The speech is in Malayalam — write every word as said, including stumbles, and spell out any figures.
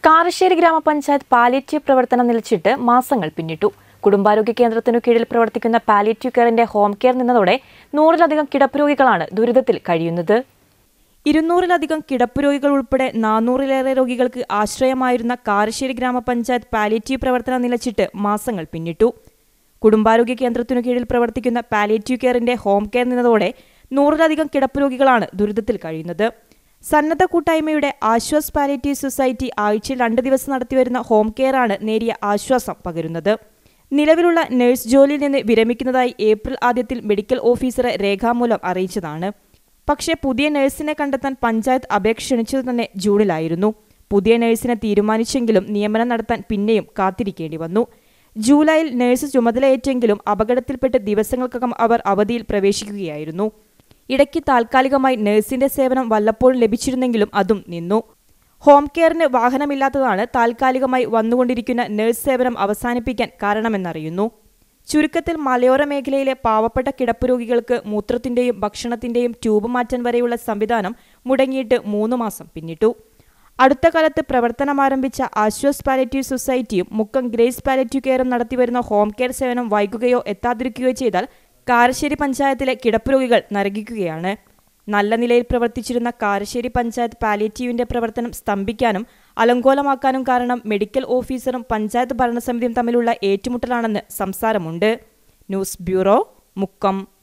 കാരശ്ശേരി ഗ്രാമപഞ്ചായത്ത് പാലിയേറ്റീവ് പ്രവർത്തനം നിലച്ചിട്ട് മാസങ്ങൾ പിന്നിട്ടു. കുടുംബാരോഗ്യ കേന്ദ്രത്തിനു കീഴിൽ പ്രവർത്തിക്കുന്ന പാലിയേറ്റീവ് കെയറിന്റെ ഹോം കെയർ നിന്നതോടെ നൂറിലധികം കിടപ്പ് രോഗികളാണ് ദുരിതത്തിൽ കഴിയുന്നത്. ഇരുന്നൂറിലധികം കിടപ്പ് രോഗികൾ ഉൾപ്പെടെ നാനൂറിലേറെ രോഗികൾക്ക് ആശ്രയമായിരുന്ന കാരശ്ശേരി ഗ്രാമപഞ്ചായത്ത് പാലിയേറ്റീവ് പ്രവർത്തനം നിലച്ചിട്ട് മാസങ്ങൾ പിന്നിട്ടു. കുടുംബാരോഗ്യ കേന്ദ്രത്തിനു കീഴിൽ പ്രവർത്തിക്കുന്ന പാലിയേറ്റീവ് കെയറിന്റെ ഹോം കെയർ നിന്നതോടെ നൂറിലധികം കിടപ്പ് രോഗികളാണ് ദുരിതത്തിൽ കഴിയുന്നത്. സന്നദ്ധ കൂട്ടായ്മയുടെ ആശ്വാസ് പാലിയേറ്റീവ് സൊസൈറ്റി ആഴ്ചയിൽ രണ്ട് ദിവസം നടത്തിവരുന്ന ഹോം കെയറാണ് നേരിയ ആശ്വാസം പകരുന്നത്. നിലവിലുള്ള നഴ്സ് ജോലിയിൽ നിന്ന് വിരമിക്കുന്നതായി ഏപ്രിൽ ആദ്യത്തിൽ മെഡിക്കൽ ഓഫീസറെ രേഖാമൂലം അറിയിച്ചതാണ്. പക്ഷേ പുതിയ നഴ്സിനെ കണ്ടെത്താൻ പഞ്ചായത്ത് അപേക്ഷ ക്ഷണിച്ചത് തന്നെ ജൂണിലായിരുന്നു. പുതിയ നഴ്സിനെ തീരുമാനിച്ചെങ്കിലും നിയമനം നടത്താൻ പിന്നെയും കാത്തിരിക്കേണ്ടി വന്നു. ജൂലൈയിൽ നഴ്സ് ചുമതലയേറ്റെങ്കിലും അപകടത്തിൽപ്പെട്ട് ദിവസങ്ങൾക്കകം അവർ അവധിയിൽ പ്രവേശിക്കുകയായിരുന്നു. ഇടയ്ക്ക് താൽക്കാലികമായി നഴ്സിന്റെ സേവനം വല്ലപ്പോഴും ലഭിച്ചിരുന്നെങ്കിലും അതും നിന്നു. ഹോം കെയറിന് വാഹനമില്ലാത്തതാണ് താൽക്കാലികമായി വന്നുകൊണ്ടിരിക്കുന്ന നഴ്സ് സേവനം അവസാനിപ്പിക്കാൻ കാരണമെന്നറിയുന്നു. ചുരുക്കത്തിൽ മലയോര മേഖലയിലെ പാവപ്പെട്ട കിടപ്പ് രോഗികൾക്ക് മൂത്രത്തിന്റെയും ഭക്ഷണത്തിന്റെയും ട്യൂബ് മാറ്റാൻ വരെയുള്ള സംവിധാനം മുടങ്ങിയിട്ട് മൂന്ന് മാസം പിന്നിട്ടു. അടുത്ത കാലത്ത് പ്രവർത്തനമാരംഭിച്ച ആശ്വാസ് പാലിയേറ്റീവ് സൊസൈറ്റിയും മുക്കം ഗ്രേസ് പാലിയേറ്റീവ് കെയറും നടത്തിവരുന്ന ഹോം കെയർ സേവനം വൈകുകയോ എത്താതിരിക്കുകയോ ചെയ്താൽ കാരശ്ശേരി പഞ്ചായത്തിലെ കിടപ്പ് രോഗികൾ നരകിക്കുകയാണ്. നല്ല നിലയിൽ പ്രവർത്തിച്ചിരുന്ന കാരശ്ശേരി പഞ്ചായത്ത് പാലിയേറ്റീവിന്റെ പ്രവർത്തനം സ്തംഭിക്കാനും അലങ്കോലമാക്കാനും കാരണം മെഡിക്കൽ ഓഫീസറും പഞ്ചായത്ത് ഭരണസമിതിയും തമ്മിലുള്ള ഏറ്റുമുട്ടലാണെന്ന് സംസാരമുണ്ട്. News bureau, Mukkam.